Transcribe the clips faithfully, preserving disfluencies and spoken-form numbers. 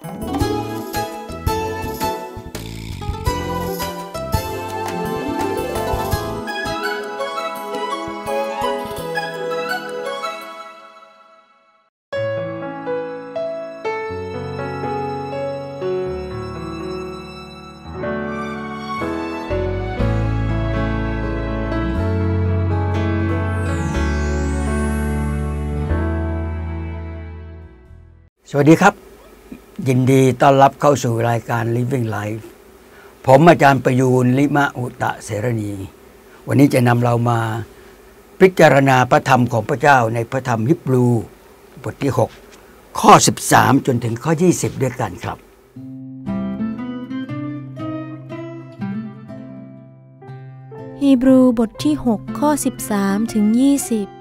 สวัสดีครับยินดีต้อนรับเข้าสู่รายการ Living Life ผมอาจารย์ประยูรลิมะอุตะเสรณีวันนี้จะนำเรามาพิจารณาพระธรรมของพระเจ้าในพระธรรมฮีบรูบทที่หกข้อสิบสามจนถึงข้อยี่สิบด้วยกันครับฮีบรูบทที่หกข้อสิบสามถึงยี่สิบ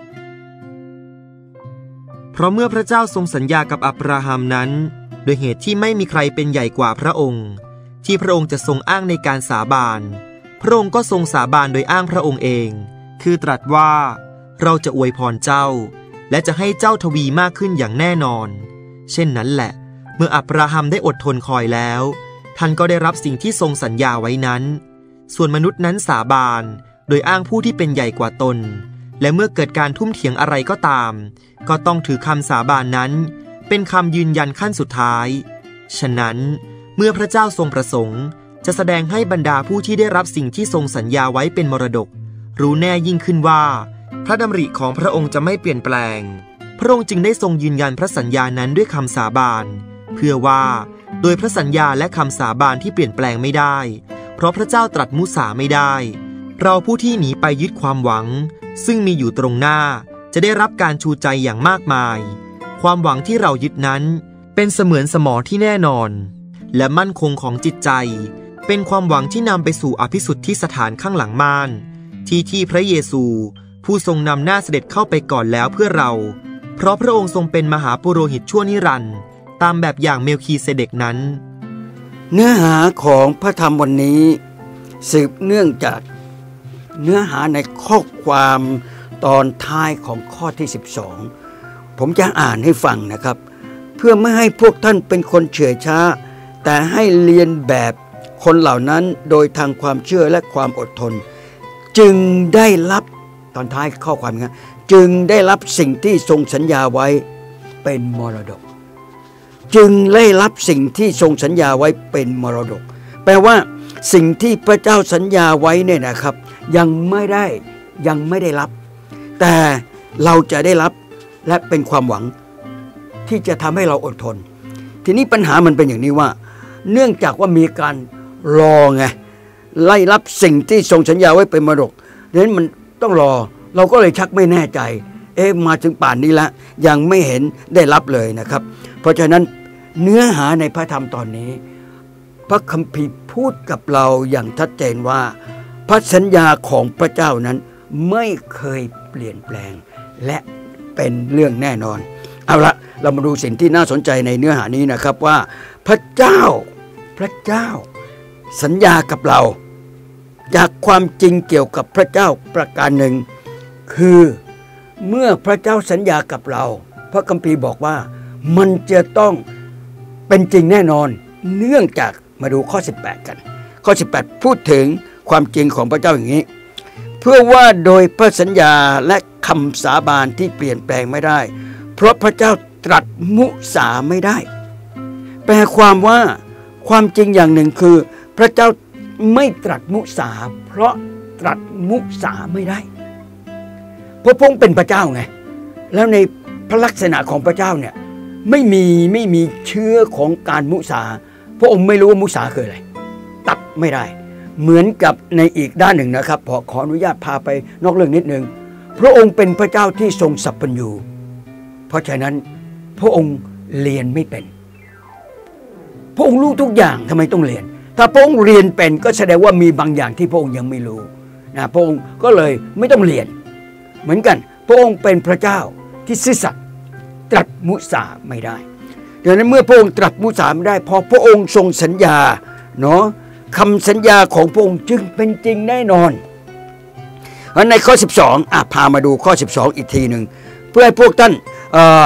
เพราะเมื่อพระเจ้าทรงสัญญากับอับราฮัมนั้นโดยเหตุที่ไม่มีใครเป็นใหญ่กว่าพระองค์ที่พระองค์จะทรงอ้างในการสาบานพระองค์ก็ทรงสาบานโดยอ้างพระองค์เองคือตรัสว่าเราจะอวยพรเจ้าและจะให้เจ้าทวีมากขึ้นอย่างแน่นอนเช่นนั้นแหละเมื่ออับราฮัมได้อดทนคอยแล้วท่านก็ได้รับสิ่งที่ทรงสัญญาไว้นั้นส่วนมนุษย์นั้นสาบานโดยอ้างผู้ที่เป็นใหญ่กว่าตนและเมื่อเกิดการทุ่มเถียงอะไรก็ตามก็ต้องถือคำสาบานนั้นเป็นคำยืนยันขั้นสุดท้ายฉะนั้นเมื่อพระเจ้าทรงประสงค์จะแสดงให้บรรดาผู้ที่ได้รับสิ่งที่ทรงสัญญาไว้เป็นมรดกรู้แน่ยิ่งขึ้นว่าพระดำริของพระองค์จะไม่เปลี่ยนแปลงพระองค์จึงได้ทรงยืนยันพระสัญญานั้นด้วยคำสาบานเพื่อว่าโดยพระสัญญาและคำสาบานที่เปลี่ยนแปลงไม่ได้เพราะพระเจ้าตรัสมุสาไม่ได้เราผู้ที่หนีไปยึดความหวังซึ่งมีอยู่ตรงหน้าจะได้รับการชูใจอย่างมากมายความหวังที่เรายึดนั้นเป็นเสมือนสมอที่แน่นอนและมั่นคงของจิตใจเป็นความหวังที่นำไปสู่อภิสุทธิสถานข้างหลังม่านที่ที่พระเยซูผู้ทรงนำหน้าเสด็จเข้าไปก่อนแล้วเพื่อเราเพราะพระองค์ทรงเป็นมหาปุโรหิตชั่วนิรันดร์ตามแบบอย่างเมลคีเซเดกนั้นเนื้อหาของพระธรรมวันนี้สืบเนื่องจากเนื้อหาในข้อความตอนท้ายของข้อที่สิบสองผมจะอ่านให้ฟังนะครับเพื่อไม่ให้พวกท่านเป็นคนเฉื่อยช้าแต่ให้เรียนแบบคนเหล่านั้นโดยทางความเชื่อและความอดทนจึงได้รับตอนท้ายข้อความนี้จึงได้รับสิ่งที่ทรงสัญญาไว้เป็นมรดกจึงได้รับสิ่งที่ทรงสัญญาไว้เป็นมรดกแปลว่าสิ่งที่พระเจ้าสัญญาไว้เนี่ยนะครับยังไม่ได้ยังไม่ได้รับแต่เราจะได้รับและเป็นความหวังที่จะทำให้เราอดทนทีนี้ปัญหามันเป็นอย่างนี้ว่าเนื่องจากว่ามีการรอไงไล่รับสิ่งที่ทรงสัญญาไว้เป็นมรดกดังนั้นมันต้องรอเราก็เลยชักไม่แน่ใจเอ๊ะมาถึงป่านนี้แล้วยังไม่เห็นได้รับเลยนะครับเพราะฉะนั้นเนื้อหาในพระธรรมตอนนี้พระคัมภีร์พูดกับเราอย่างชัดเจนว่าพระสัญญาของพระเจ้านั้นไม่เคยเปลี่ยนแปลงและเป็นเรื่องแน่นอนเอาละเรามาดูสิ่งที่น่าสนใจในเนื้อหานี้นะครับว่าพระเจ้าพระเจ้าสัญญากับเราจากความจริงเกี่ยวกับพระเจ้าประการหนึ่งคือเมื่อพระเจ้าสัญญากับเราพระคัมภีร์บอกว่ามันจะต้องเป็นจริงแน่นอนเนื่องจากมาดูข้อสิบแปดกันข้อสิบแปดพูดถึงความจริงของพระเจ้าอย่างนี้เพื่อว่าโดยพระสัญญาและคำสาบานที่เปลี่ยนแปลงไม่ได้เพราะพระเจ้าตรัสมุสาไม่ได้แปลความว่าความจริงอย่างหนึ่งคือพระเจ้าไม่ตรัสมุสาเพราะตรัสมุสาไม่ได้เพราะพระองค์เป็นพระเจ้าไงแล้วในพระลักษณะของพระเจ้าเนี่ยไม่มีไม่มีเชื้อของการมุสาพระองค์ไม่รู้ว่ามุสาคืออะไรตัดไม่ได้เหมือนกับในอีกด้านหนึ่งนะครับขอขออนุญาตพาไปนอกเรื่องนิดนึงพระองค์เป็นพระเจ้าที่ทรงสัพพัญญูเพราะฉะนั้นพระองค์เรียนไม่เป็นพระองค์รู้ทุกอย่างทำไมต้องเรียนถ้าพระองค์เรียนเป็นก็แสดงว่ามีบางอย่างที่พระองค์ยังไม่รู้นะพระองค์ก็เลยไม่ต้องเรียนเหมือนกันพระองค์เป็นพระเจ้าที่ซื่อสัตย์ตรัสมุสาไม่ได้ดังนั้นเมื่อพระองค์ตรัสมุสาไม่ได้พอพระองค์ทรงสัญญาเนาะคำสัญญาของพระองค์จึงเป็นจริงแน่นอนในข้อสิบสองอ่ะพามาดูข้อสิบสองอีกทีหนึ่งเพื่อให้พวกท่านไป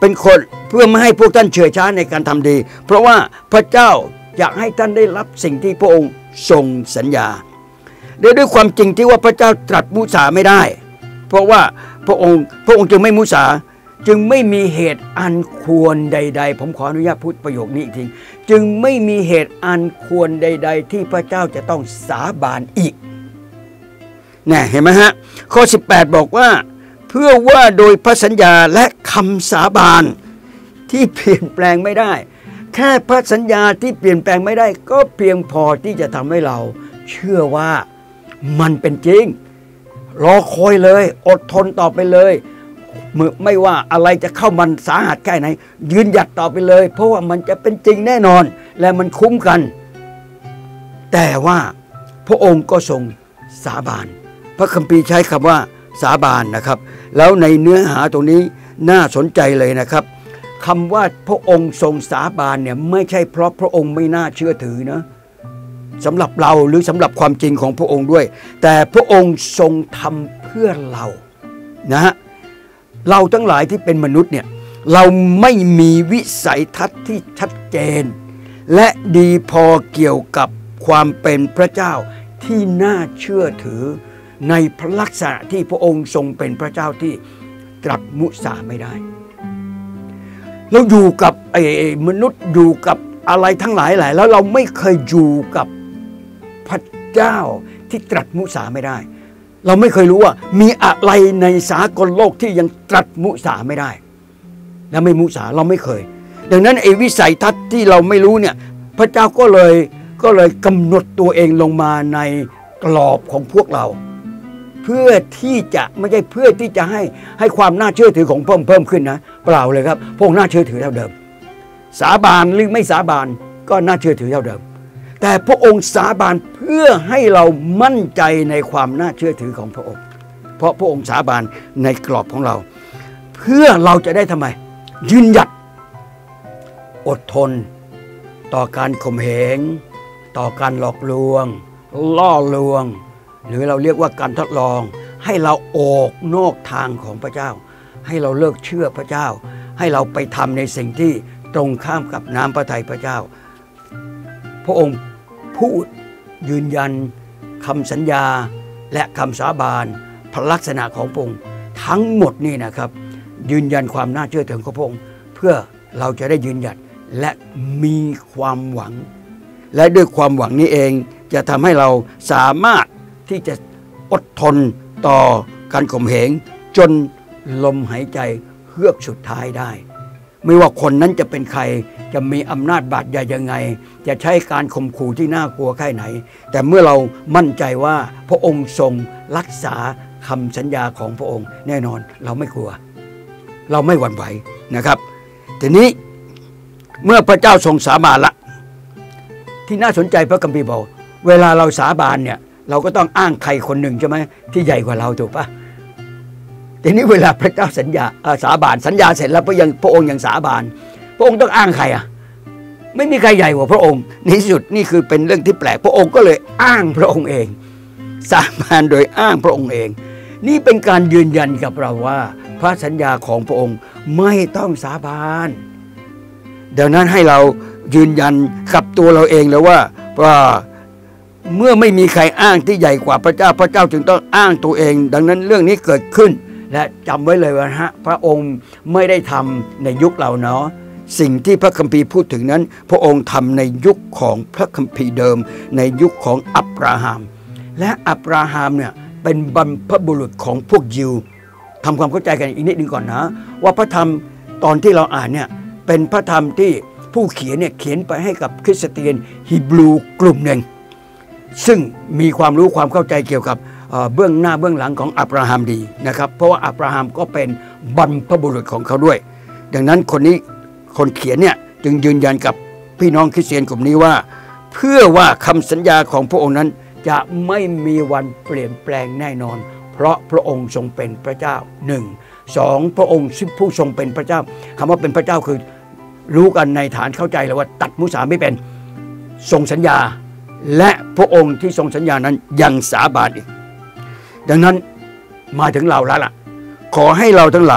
เป็นคนเพื่อไม่ให้พวกท่านเฉื่อยช้าในการทำดีเพราะว่าพระเจ้าอยากให้ท่านได้รับสิ่งที่พระองค์ทรงสัญญาด้วยความจริงที่ว่าพระเจ้าตรัสมุสาไม่ได้เพราะว่าพระองค์พระองค์จึงไม่มุสาจึงไม่มีเหตุอันควรใดๆผมขออนุญาตพูดประโยคนี้อีกทีจึงไม่มีเหตุอันควรใดๆที่พระเจ้าจะต้องสาบานอีกเนี่ยเห็นไหมฮะข้อสิบแปดบอกว่าเพื่อว่าโดยพระสัญญาและคำสาบานที่เปลี่ยนแปลงไม่ได้แค่พระสัญญาที่เปลี่ยนแปลงไม่ได้ก็เพียงพอที่จะทำให้เราเชื่อว่ามันเป็นจริงรอคอยเลยอดทนต่อไปเลยไม่ว่าอะไรจะเข้ามันสาหัสแค่ไหนยืนหยัดต่อไปเลยเพราะว่ามันจะเป็นจริงแน่นอนและมันคุ้มกันแต่ว่าพระองค์ก็ทรงสาบานพระคัมภีร์ใช้คำว่าสาบานนะครับแล้วในเนื้อหาตรงนี้น่าสนใจเลยนะครับคำว่าพระองค์ทรงสาบานเนี่ยไม่ใช่เพราะพระองค์ไม่น่าเชื่อถือนะสำหรับเราหรือสำหรับความจริงของพระองค์ด้วยแต่พระองค์ทรงทำเพื่อเรานะฮะเราทั้งหลายที่เป็นมนุษย์เนี่ยเราไม่มีวิสัยทัศน์ที่ชัดเจนและดีพอเกี่ยวกับความเป็นพระเจ้าที่น่าเชื่อถือในพระลักษณะที่พระองค์ทรงเป็นพระเจ้าที่ตรัสมุสาไม่ได้เราอยู่กับไอ้มนุษย์อยู่กับอะไรทั้งหลายหลายแล้วเราไม่เคยอยู่กับพระเจ้าที่ตรัสมุสาไม่ได้เราไม่เคยรู้ว่ามีอะไรในสากลโลกที่ยังตรัสมุสาไม่ได้และไม่มุสาเราไม่เคยดังนั้นไอ้วิสัยทัศน์ที่เราไม่รู้เนี่ยพระเจ้าก็เลยก็เลยกำหนดตัวเองลงมาในกรอบของพวกเราเพื่อที่จะไม่ใช่เพื่อที่จะให้ให้ความน่าเชื่อถือของเพิ่มเพิ่มขึ้นนะเปล่าเลยครับพวกน่าเชื่อถือเท่าเดิมสาบานหรือไม่สาบานก็น่าเชื่อถือเท่าเดิมแต่พระองค์สาบานเพื่อให้เรามั่นใจในความน่าเชื่อถือของพระองค์เพราะพระองค์สาบานในกรอบของเราเพื่อเราจะได้ทำไมยืนหยัดอดทนต่อการข่มเหงต่อการหลอกลวงล่อลวงหรือเราเรียกว่าการทดลองให้เราออกนอกทางของพระเจ้าให้เราเลิกเชื่อพระเจ้าให้เราไปทำในสิ่งที่ตรงข้ามกับน้ำพระทัยพระเจ้าพระองค์พูดยืนยันคำสัญญาและคำสาบานพระลักษณะของพระองค์ทั้งหมดนี่นะครับยืนยันความน่าเชื่อถือของพระองค์เพื่อเราจะได้ยืนหยัดและมีความหวังและด้วยความหวังนี้เองจะทำให้เราสามารถที่จะอดทนต่อการข่มเหงจนลมหายใจเฮือกสุดท้ายได้ไม่ว่าคนนั้นจะเป็นใครจะมีอำนาจบาดใหญ่ยังไงจะใช้การข่มขู่ที่น่ากลัวแค่ไหนแต่เมื่อเรามั่นใจว่าพระองค์ทรงรักษาคำสัญญาของพระองค์แน่นอนเราไม่กลัวเราไม่หวั่นไหวนะครับทีนี้เมื่อพระเจ้าทรงสาบานละที่น่าสนใจพระคัมภีร์บอกเวลาเราสาบานเนี่ยเราก็ต้องอ้างใครคนหนึ่งใช่ไหมที่ใหญ่กว่าเราถูกปะทีนี้เวลาพระเจ้าสัญญาสาบานสัญญาเสร็จแล้วพระยังพระองค์ยังสาบานพระองค์ต้องอ้างใครอ่ะไม่มีใครใหญ่กว่าพระองค์ในที่สุดนี่คือเป็นเรื่องที่แปลกพระองค์ก็เลยอ้างพระองค์เองสาบานโดยอ้างพระองค์เองนี่เป็นการยืนยันกับเราว่าพระสัญญาของพระองค์ไม่ต้องสาบานดังนั้นให้เรายืนยันกับตัวเราเองแล้วว่าว่าเมื่อไม่มีใครอ้างที่ใหญ่กว่าพระเจ้าพระเจ้าจึงต้องอ้างตัวเองดังนั้นเรื่องนี้เกิดขึ้นและจำไว้เลยว่าฮะพระองค์ไม่ได้ทำในยุคเราเนาะสิ่งที่พระคัมภีร์พูดถึงนั้นพระองค์ทำในยุคของพระคัมภีร์เดิมในยุคของอับราฮัมและอับราฮัมเนี่ยเป็นบรรพบุรุษของพวกยิวทำความเข้าใจกันอีกนิดนึงก่อนนะว่าพระธรรมตอนที่เราอ่านเนี่ยเป็นพระธรรมที่ผู้เขียนเนี่ยเขียนไปให้กับคริสเตียนฮีบรูกลุ่มหนึ่งซึ่งมีความรู้ความเข้าใจเกี่ยวกับเบื้องหน้าเบื้องหลังของอับราฮัมดีนะครับเพราะว่าอับราฮัมก็เป็นบรรพบุรุษของเขาด้วยดังนั้นคนนี้คนเขียนเนี่ยจึงยืนยันกับพี่น้องคริสเตียนกลุ่มนี้ว่าเพื่อว่าคำสัญญาของพระองค์นั้นจะไม่มีวันเปลี่ยนแปลงแน่นอนเพราะพระองค์ทรงเป็นพระเจ้าหนึ่งสองพระองค์ผู้ทรงเป็นพระเจ้าคำว่าเป็นพระเจ้าคือรู้กันในฐานเข้าใจเลยว่าตัดมุสาไม่เป็นทรงสัญญาและพระองค์ที่ทรงสัญญานั้นยังสาบานอีกดังนั้นมาถึงเราแล้วล่ะขอให้เราทั้งหลาย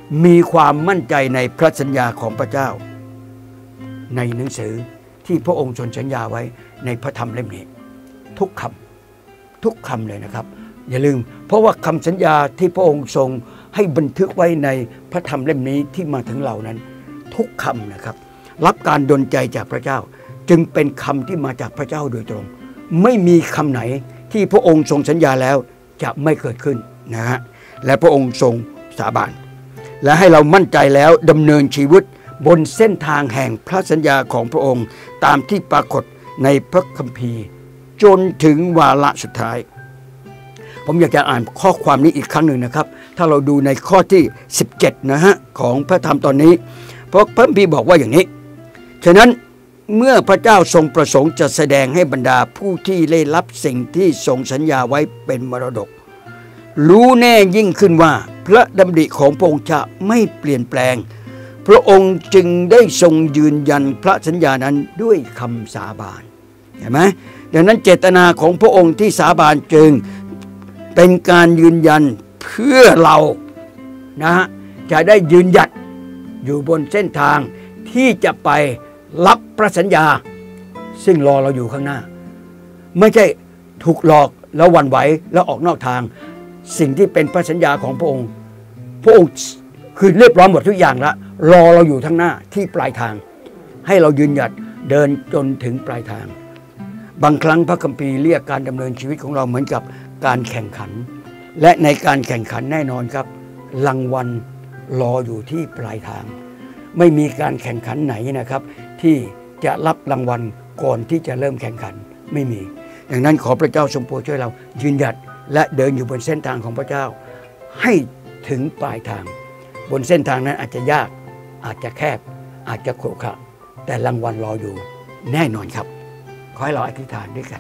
มีความมั่นใจในพระสัญญาของพระเจ้าในหนังสือที่พระองค์ทรงสัญญาไว้ในพระธรรมเล่มนี้ทุกคำทุกคำเลยนะครับอย่าลืมเพราะว่าคำสัญญาที่พระองค์ทรงให้บันทึกไว้ในพระธรรมเล่มนี้ที่มาถึงเรานั้นทุกคำนะครับรับการดลใจจากพระเจ้าจึงเป็นคำที่มาจากพระเจ้าโดยตรงไม่มีคำไหนที่พระองค์ทรงสัญญาแล้วจะไม่เกิดขึ้นนะฮะและพระองค์ทรงสาบานและให้เรามั่นใจแล้วดำเนินชีวิตบนเส้นทางแห่งพระสัญญาของพระองค์ตามที่ปรากฏในพระคัมภีร์จนถึงวาระสุดท้ายผมอยากจะอ่านข้อความนี้อีกครั้งหนึ่งนะครับถ้าเราดูในข้อที่สิบเจ็ดนะฮะของพระธรรมตอนนี้เพราะพระคัมภีร์บอกว่าอย่างนี้ฉะนั้นเมื่อพระเจ้าทรงประสงค์จะแสดงให้บรรดาผู้ที่ได้รับสิ่งที่ทรงสัญญาไว้เป็นมรดกรู้แน่ยิ่งขึ้นว่าพระดำริของพระองค์จะไม่เปลี่ยนแปลงพระองค์จึงได้ทรงยืนยันพระสัญญานั้นด้วยคำสาบานเห็นไหมดังนั้นเจตนาของพระองค์ที่สาบานจึงเป็นการยืนยันเพื่อเรานะฮะจะได้ยืนหยัดอยู่บนเส้นทางที่จะไปรับพระสัญญาซึ่งรอเราอยู่ข้างหน้าไม่ใช่ถูกหลอกแล้วหวั่นไหวแล้วออกนอกทางสิ่งที่เป็นพระสัญญาของพระองค์พระองค์คือเรียบร้อยหมดทุกอย่างแล้วรอเราอยู่ข้างหน้าที่ปลายทางให้เรายืนหยัดเดินจนถึงปลายทางบางครั้งพระคัมภีร์เรียกการดำเนินชีวิตของเราเหมือนกับการแข่งขันและในการแข่งขันแน่นอนครับรางวัลรออยู่ที่ปลายทางไม่มีการแข่งขันไหนนะครับที่จะรับรางวัลก่อนที่จะเริ่มแข่งขันไม่มีดังนั้นขอพระเจ้าทรงโปรดช่วยเรายืนหยัดและเดินอยู่บนเส้นทางของพระเจ้าให้ถึงปลายทางบนเส้นทางนั้นอาจจะยากอาจจะแคบอาจจะขรุขระแต่รางวัลรออยู่แน่นอนครับขอให้เราอธิษฐานด้วยกัน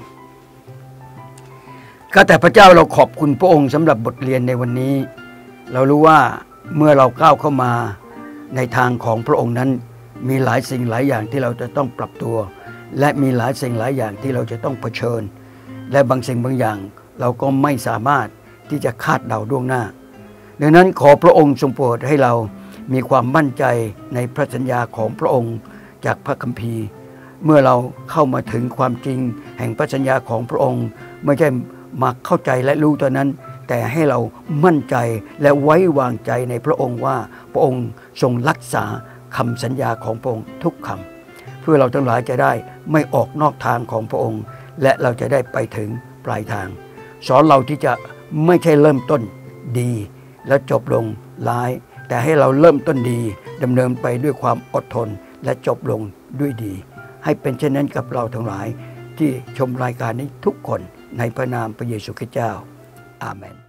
ข้าแต่พระเจ้าเราขอบคุณพระองค์สำหรับบทเรียนในวันนี้เรารู้ว่าเมื่อเราก้าวเข้ามาในทางของพระองค์นั้นมีหลายสิ่งหลายอย่างที่เราจะต้องปรับตัวและมีหลายสิ่งหลายอย่างที่เราจะต้องเผชิญและบางสิ่งบางอย่างเราก็ไม่สามารถที่จะคาดเดาล่วงหน้าดังนั้นขอพระองค์ทรงโปรดให้เรามีความมั่นใจในพระสัญญาของพระองค์จากพระคัมภีร์เมื่อเราเข้ามาถึงความจริงแห่งพระสัญญาของพระองค์ไม่ใช่มาเข้าใจและรู้ตอนนั้นแต่ให้เรามั่นใจและไว้วางใจในพระองค์ว่าพระองค์ทรงรักษาคำสัญญาของพระองค์ทุกคำเพื่อเราทั้งหลายจะได้ไม่ออกนอกทางของพระองค์และเราจะได้ไปถึงปลายทางสอนเราที่จะไม่ใช่เริ่มต้นดีแล้วจบลงร้ายแต่ให้เราเริ่มต้นดีดำเนินไปด้วยความอดทนและจบลงด้วยดีให้เป็นเช่นนั้นกับเราทั้งหลายที่ชมรายการนี้ทุกคนในพระนามพระเยซูคริสต์เจ้าอาเมน